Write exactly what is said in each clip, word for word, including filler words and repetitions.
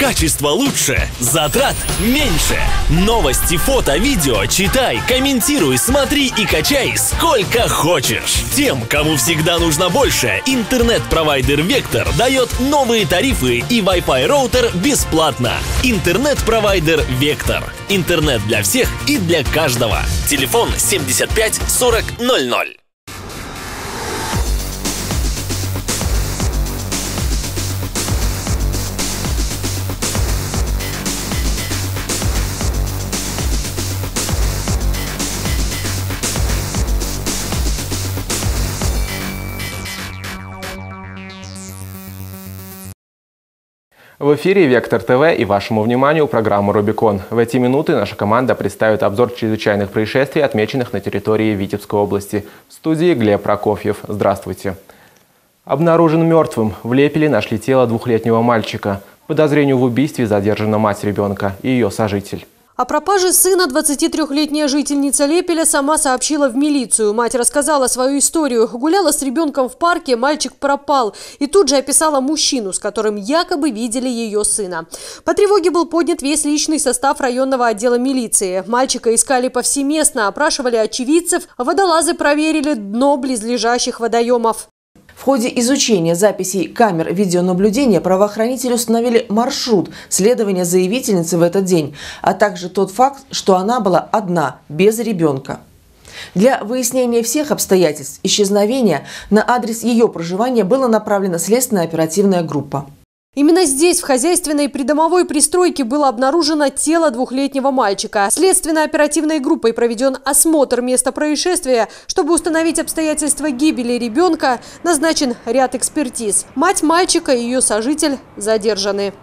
Качество лучше, затрат меньше. Новости, фото, видео читай, комментируй, смотри и качай сколько хочешь. Тем, кому всегда нужно больше, интернет-провайдер Вектор дает новые тарифы и Wi-Fi роутер бесплатно. Интернет-провайдер Вектор. Интернет для всех и для каждого. Телефон семьдесят пять сорок ноль ноль. В эфире Вектор ТВ и вашему вниманию программа «Рубикон». В эти минуты наша команда представит обзор чрезвычайных происшествий, отмеченных на территории Витебской области. В студии Глеб Прокофьев. Здравствуйте. Обнаружен мертвым. В Лепеле нашли тело двухлетнего мальчика. По подозрению в убийстве задержана мать ребенка и ее сожитель. О пропаже сына двадцатитрёхлетняя жительница Лепеля сама сообщила в милицию. Мать рассказала свою историю. Гуляла с ребенком в парке, мальчик пропал. И тут же описала мужчину, с которым якобы видели ее сына. По тревоге был поднят весь личный состав районного отдела милиции. Мальчика искали повсеместно, опрашивали очевидцев. Водолазы проверили дно близлежащих водоемов. В ходе изучения записей камер видеонаблюдения правоохранители установили маршрут следования заявительницы в этот день, а также тот факт, что она была одна, без ребенка. Для выяснения всех обстоятельств исчезновения на адрес ее проживания была направлена следственная оперативная группа. Именно здесь, в хозяйственной придомовой пристройке, было обнаружено тело двухлетнего мальчика. Следственной оперативной группой проведен осмотр места происшествия. Чтобы установить обстоятельства гибели ребенка, назначен ряд экспертиз. Мать мальчика и ее сожитель задержаны.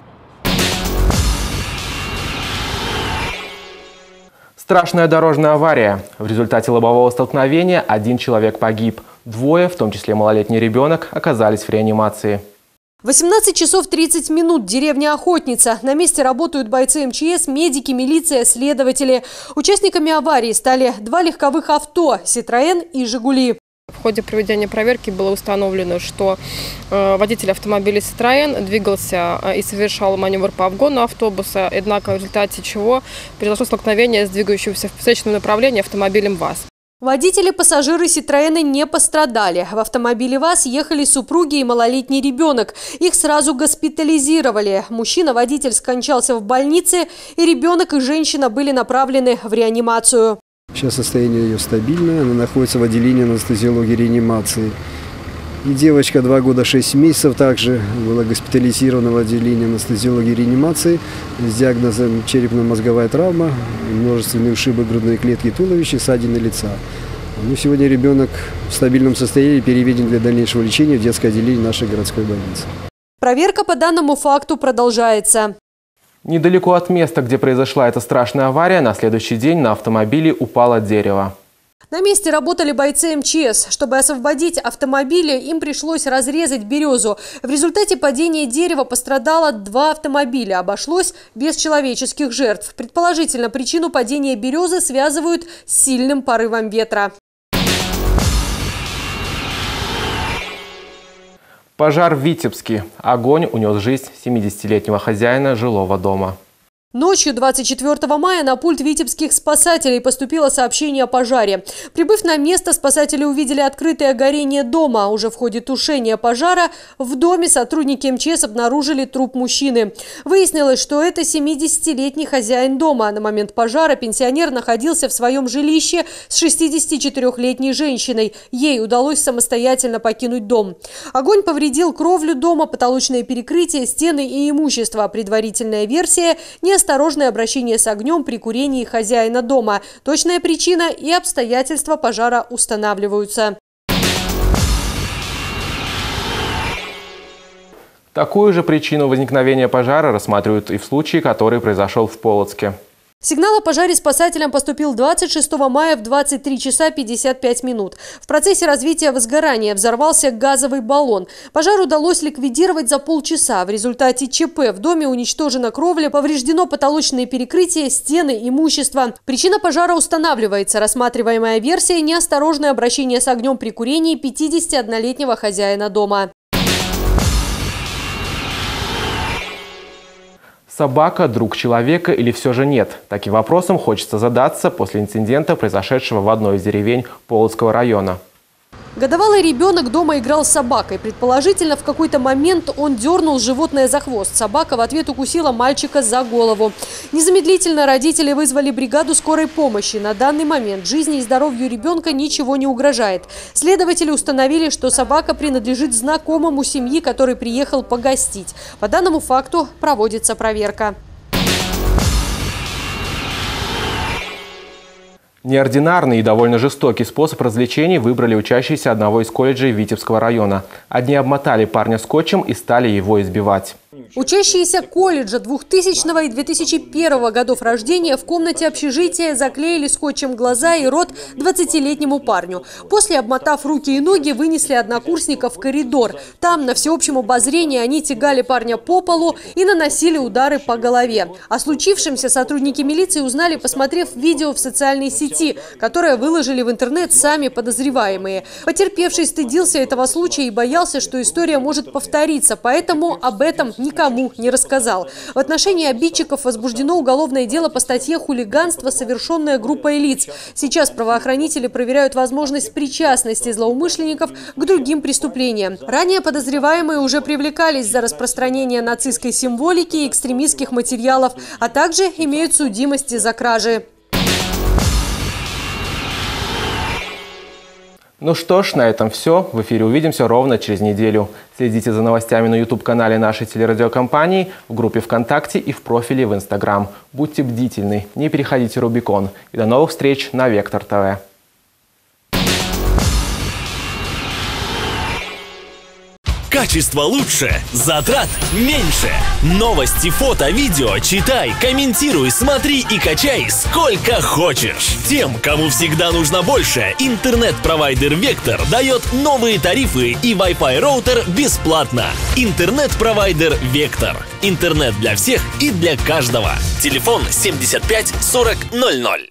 Страшная дорожная авария. В результате лобового столкновения один человек погиб. Двое, в том числе малолетний ребенок, оказались в реанимации. восемнадцать часов тридцать минут. Деревня Охотница. На месте работают бойцы эм че эс, медики, милиция, следователи. Участниками аварии стали два легковых авто – «Ситроен» и «Жигули». В ходе проведения проверки было установлено, что э, водитель автомобиля «Ситроен» двигался э, и совершал маневр по обгону автобуса, однако в результате чего произошло столкновение с двигающимся в встречном направлении автомобилем ВАЗ. Водители и пассажиры «Ситроена» не пострадали. В автомобиле ВАЗ ехали супруги и малолетний ребенок. Их сразу госпитализировали. Мужчина-водитель скончался в больнице, и ребенок и женщина были направлены в реанимацию. Сейчас состояние ее стабильное, она находится в отделении анестезиологии и реанимации. И девочка два года шесть месяцев также была госпитализирована в отделении анестезиологии и реанимации с диагнозом черепно-мозговая травма, множественные ушибы грудной клетки и туловища, ссадины лица. Но сегодня ребенок в стабильном состоянии переведен для дальнейшего лечения в детское отделение нашей городской больницы. Проверка по данному факту продолжается. Недалеко от места, где произошла эта страшная авария, на следующий день на автомобиле упало дерево. На месте работали бойцы эм че эс. Чтобы освободить автомобили, им пришлось разрезать березу. В результате падения дерева пострадало два автомобиля. Обошлось без человеческих жертв. Предположительно, причину падения березы связывают с сильным порывом ветра. Пожар в Витебске. Огонь унес жизнь семидесятилетнего хозяина жилого дома. Ночью двадцать четвёртого мая на пульт витебских спасателей поступило сообщение о пожаре. Прибыв на место, спасатели увидели открытое горение дома. Уже в ходе тушения пожара в доме сотрудники эм че эс обнаружили труп мужчины. Выяснилось, что это семидесятилетний хозяин дома. На момент пожара пенсионер находился в своем жилище с шестидесятичетырёхлетней женщиной. Ей удалось самостоятельно покинуть дом. Огонь повредил кровлю дома, потолочное перекрытие, стены и имущество. Предварительная версия – не Неосторожное обращение с огнем при курении хозяина дома. Точная причина и обстоятельства пожара устанавливаются. Такую же причину возникновения пожара рассматривают и в случае, который произошел в Полоцке. Сигнал о пожаре спасателям поступил двадцать шестого мая в двадцать три часа пятьдесят пять минут. В процессе развития возгорания взорвался газовый баллон. Пожар удалось ликвидировать за полчаса. В результате ЧП в доме уничтожена кровля, повреждено потолочное перекрытие, стены, имущество. Причина пожара устанавливается. Рассматриваемая версия – неосторожное обращение с огнем при курении пятидесятиоднолетнего хозяина дома. Собака – друг человека или все же нет? Таким вопросом хочется задаться после инцидента, произошедшего в одной из деревень Полоцкого района. Годовалый ребенок дома играл с собакой. Предположительно, в какой-то момент он дернул животное за хвост. Собака в ответ укусила мальчика за голову. Незамедлительно родители вызвали бригаду скорой помощи. На данный момент жизни и здоровью ребенка ничего не угрожает. Следователи установили, что собака принадлежит знакомому семьи, который приехал погостить. По данному факту проводится проверка. Неординарный и довольно жестокий способ развлечений выбрали учащиеся одного из колледжей Витебского района. Одни обмотали парня скотчем и стали его избивать. Учащиеся колледжа двухтысячного и две тысячи первого годов рождения в комнате общежития заклеили скотчем глаза и рот двадцатилетнему парню. После, обмотав руки и ноги, вынесли однокурсников в коридор. Там, на всеобщем обозрении, они тягали парня по полу и наносили удары по голове. О случившемся сотрудники милиции узнали, посмотрев видео в социальной сети, которое выложили в интернет сами подозреваемые. Потерпевший стыдился этого случая и боялся, что история может повториться, поэтому об этом никому не рассказал. В отношении обидчиков возбуждено уголовное дело по статье «Хулиганство, совершенное группой лиц». Сейчас правоохранители проверяют возможность причастности злоумышленников к другим преступлениям. Ранее подозреваемые уже привлекались за распространение нацистской символики и экстремистских материалов, а также имеют судимости за кражи. Ну что ж, на этом все. В эфире увидимся ровно через неделю. Следите за новостями на ютуб-канале нашей телерадиокомпании, в группе ВКонтакте и в профиле в Инстаграм. Будьте бдительны, не переходите Рубикон. И до новых встреч на Вектор ТВ. Качество лучше, затрат меньше. Новости, фото, видео читай, комментируй, смотри и качай сколько хочешь. Тем, кому всегда нужно больше, интернет-провайдер Вектор дает новые тарифы и Wi-Fi роутер бесплатно. Интернет-провайдер Вектор. Интернет для всех и для каждого. Телефон семьдесят пять сорок ноль ноль.